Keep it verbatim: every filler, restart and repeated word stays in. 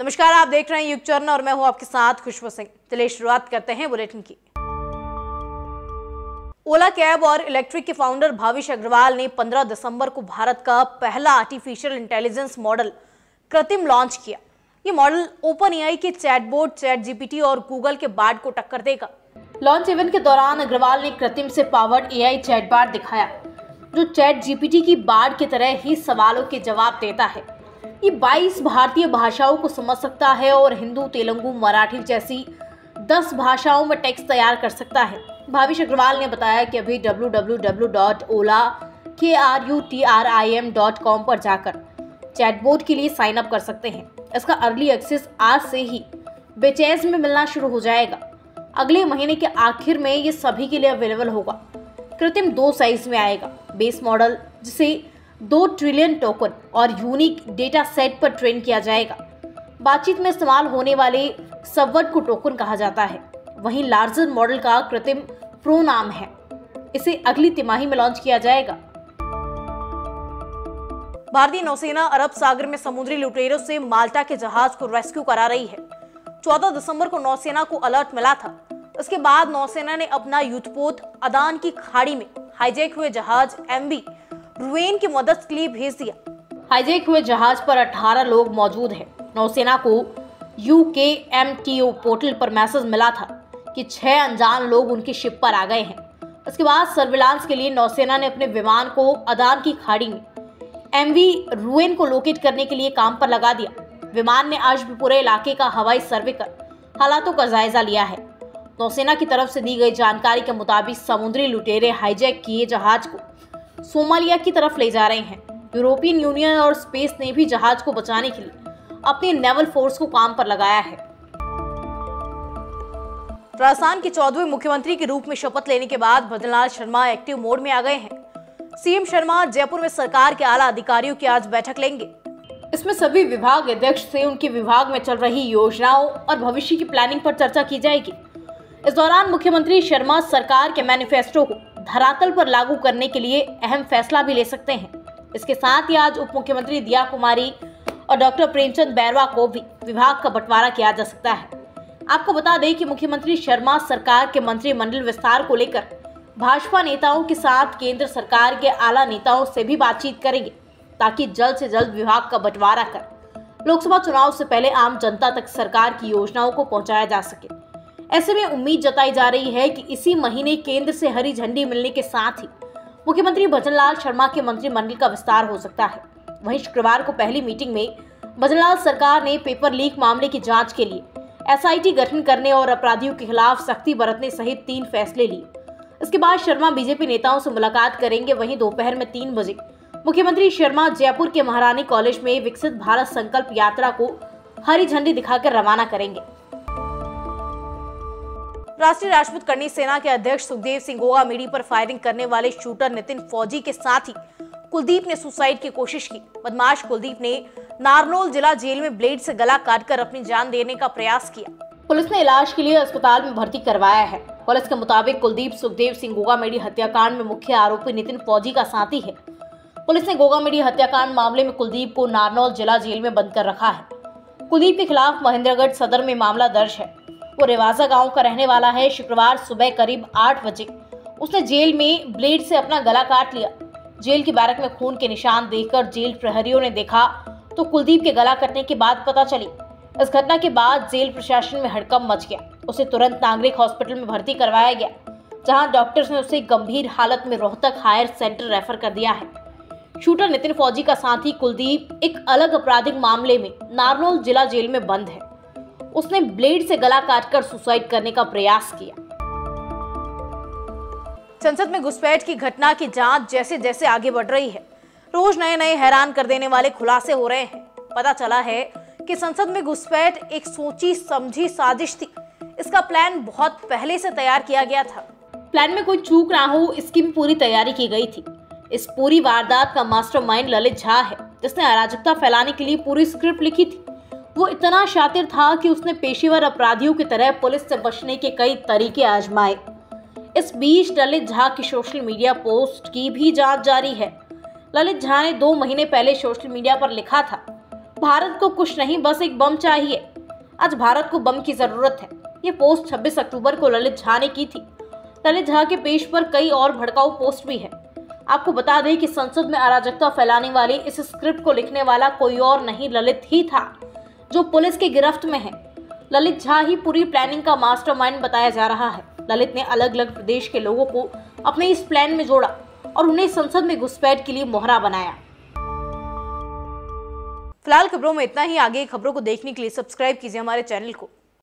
नमस्कार, आप देख रहे हैं युग चरण और मैं हूं आपके साथ खुशबू सिंह। चलिए शुरुआत करते हैं बुलेटिन की। ओला कैब और इलेक्ट्रिक के फाउंडर भाविश अग्रवाल ने पंद्रह दिसंबर को भारत का पहला artificial intelligence model Krutrim launch किया। ये मॉडल ओपन एआई के चैटबॉट चैट जीपीटी और गूगल के बार्ड को टक्कर देगा। लॉन्च इवेंट के दौरान अग्रवाल ने कृत्रिम से पावर्ड एआई चैटबॉट दिखाया, जो चैट जीपीटी की बार्ड की तरह ही सवालों के जवाब देता है। ये बाईस भारतीय भाषाओं को समझ सकता है और हिंदू, तेलुगु, मराठी जैसी दस भाषाओं में टेक्स्ट तैयार कर सकता है। भाविश अग्रवाल ने बताया कि अभी W W W dot Ola cab dot com पर जाकर चैटबॉट के लिए साइन अप कर सकते हैं। इसका अर्ली एक्सेस आज से ही बेचैस में मिलना शुरू हो जाएगा। अगले महीने के आखिर में ये सभी के लिए अवेलेबल होगा। कृत्रिम दो साइज में आएगा। बेस मॉडल, जिसे दो ट्रिलियन टोकन और यूनिक डेटा सेट पर ट्रेन किया जाएगा। बातचीत में इस्तेमाल होने वाले सबवर्ड को टोकन कहा जाता है। वहीं लार्जर मॉडल का कृत्रिम प्रो नाम है। इसे अगली तिमाही में लॉन्च किया जाएगा। भारतीय नौसेना अरब सागर में समुद्री लुटेरों से माल्टा के जहाज को रेस्क्यू करा रही है। चौदह दिसंबर को नौसेना को अलर्ट मिला था। इसके बाद नौसेना ने अपना युद्धपोत अदान की खाड़ी में हाईजैक हुए जहाज एमवी रुवेन की मदद के लिए भेज दिया। हाईजैक हुए जहाज पर अठारह लोग मौजूद हैं। नौसेना को यूकेएमटीओ पोर्टल पर मैसेज मिला था कि छह अनजान लोग उनकी शिप पर आ गए हैं। इसके बाद सर्विलांस के लिए नौसेना ने अपने विमान को अदान की खाड़ी में एमवी रुवेन को लोकेट करने के लिए काम पर लगा दिया। विमान ने आज भी पूरे इलाके का हवाई सर्वे कर हालातों का जायजा लिया है। नौसेना की तरफ से दी गई जानकारी के मुताबिक समुद्री लुटेरे हाईजैक किए जहाज को सोमालिया की तरफ ले जा रहे हैं। यूरोपियन यूनियन और स्पेस ने भी जहाज को बचाने के लिए अपनी नेवल फोर्स को काम पर लगाया है। राजस्थान के चौदहवें मुख्यमंत्री के रूप में शपथ लेने के बाद भजनलाल शर्मा एक्टिव मोड में आ गए हैं। सीएम शर्मा जयपुर में सरकार के आला अधिकारियों की आज बैठक लेंगे। इसमें सभी विभाग अध्यक्ष से उनके विभाग में चल रही योजनाओं और भविष्य की प्लानिंग पर चर्चा की जाएगी। इस दौरान मुख्यमंत्री शर्मा सरकार के मैनिफेस्टो को धरातल पर लागू करने के लिए अहम फैसला भी ले सकते हैं। इसके साथ ही आज उप मुख्यमंत्री दिया कुमारी और डॉक्टर प्रेमचंद बैरवा को भी विभाग का बंटवारा किया जा सकता है। आपको बता दें कि मुख्यमंत्री शर्मा सरकार के मंत्रिमंडल विस्तार को लेकर भाजपा नेताओं के साथ केंद्र सरकार के आला नेताओं से भी बातचीत करेंगे, ताकि जल्द से जल्द विभाग का बंटवारा कर लोकसभा चुनाव से पहले आम जनता तक सरकार की योजनाओं को पहुंचाया जा सके। ऐसे में उम्मीद जताई जा रही है कि इसी महीने केंद्र से हरी झंडी मिलने के साथ ही मुख्यमंत्री भजनलाल शर्मा के मंत्रिमंडल का विस्तार हो सकता है। वहीं शुक्रवार को पहली मीटिंग में भजनलाल सरकार ने पेपर लीक मामले की जांच के लिए एसआईटी गठन करने और अपराधियों के खिलाफ सख्ती बरतने सहित तीन फैसले लिए। इसके बाद शर्मा बीजेपी नेताओं से मुलाकात करेंगे। वहीं दोपहर में तीन बजे मुख्यमंत्री शर्मा जयपुर के महारानी कॉलेज में विकसित भारत संकल्प यात्रा को हरी झंडी दिखाकर रवाना करेंगे। राष्ट्रीय राजपूत करनी सेना के अध्यक्ष सुखदेव सिंह गोगा मीडी पर फायरिंग करने वाले शूटर नितिन फौजी के साथ ही कुलदीप ने सुसाइड की कोशिश की। बदमाश कुलदीप ने नारनौल जिला जेल में ब्लेड से गला काटकर अपनी जान देने का प्रयास किया। पुलिस ने इलाज के लिए अस्पताल में भर्ती करवाया है। पुलिस के मुताबिक कुलदीप सुखदेव सिंह गोगा मीडी हत्याकांड में मुख्य आरोपी नितिन फौजी का साथी है। पुलिस ने गोगा मीडी हत्याकांड मामले में कुलदीप को नारनौल जिला जेल में बंद कर रखा है। कुलदीप के खिलाफ महेंद्रगढ़ सदर में मामला दर्ज है। वो रेवाजा गांव का रहने वाला है। शुक्रवार सुबह करीब आठ बजे उसने जेल में ब्लेड से अपना गला काट लिया। जेल की बैरक में खून के निशान देखकर जेल प्रहरियों ने देखा तो कुलदीप के गला कटने की बात पता चली। इस घटना के बाद जेल प्रशासन में हड़कंप मच गया। उसे तुरंत नागरिक हॉस्पिटल में भर्ती करवाया गया, जहां डॉक्टर्स ने उसे गंभीर हालत में रोहतक हायर सेंटर रेफर कर दिया है। शूटर नितिन फौजी का साथी कुलदीप एक अलग आपराधिक मामले में नारनौल जिला जेल में बंद है। उसने ब्लेड से गला काटकर सुसाइड करने का प्रयास किया। संसद में घुसपैठ की घटना की जांच जैसे जैसे आगे बढ़ रही है, रोज नए नए हैरान कर देने वाले खुलासे हो रहे हैं। पता चला है कि संसद में घुसपैठ एक सोची समझी साजिश थी। इसका प्लान बहुत पहले से तैयार किया गया था। प्लान में कोई चूक ना हो, इसकी भी पूरी तैयारी की गई थी। इस पूरी वारदात का मास्टरमाइंड ललित झा है, जिसने अराजकता फैलाने के लिए पूरी स्क्रिप्ट लिखी थी। वो इतना शातिर था कि उसने पेशेवर अपराधियों की तरह पुलिस से बचने के कई तरीके आजमाए। इस बीच ललित झा की सोशल मीडिया पोस्ट की भी जांच जारी है। ललित झा ने दो महीने पहले सोशल मीडिया पर लिखा था, भारत को कुछ नहीं, बस एक बम चाहिए। आज भारत को बम की जरूरत है। ये पोस्ट छब्बीस अक्टूबर को ललित झा ने की थी। ललित झा के पेज पर कई और भड़काऊ पोस्ट भी है। आपको बता दें कि संसद में अराजकता फैलाने वाली इस स्क्रिप्ट को लिखने वाला कोई और नहीं, ललित ही था, जो पुलिस की गिरफ्त में है। ललित झा ही पूरी प्लानिंग का मास्टरमाइंड बताया जा रहा है। ललित ने अलग अलग प्रदेश के लोगों को अपने इस प्लान में जोड़ा और उन्हें संसद में घुसपैठ के लिए मोहरा बनाया। फिलहाल खबरों में इतना ही। आगे खबरों को देखने के लिए सब्सक्राइब कीजिए हमारे चैनल को।